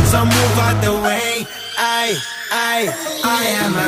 so move out the way. I am a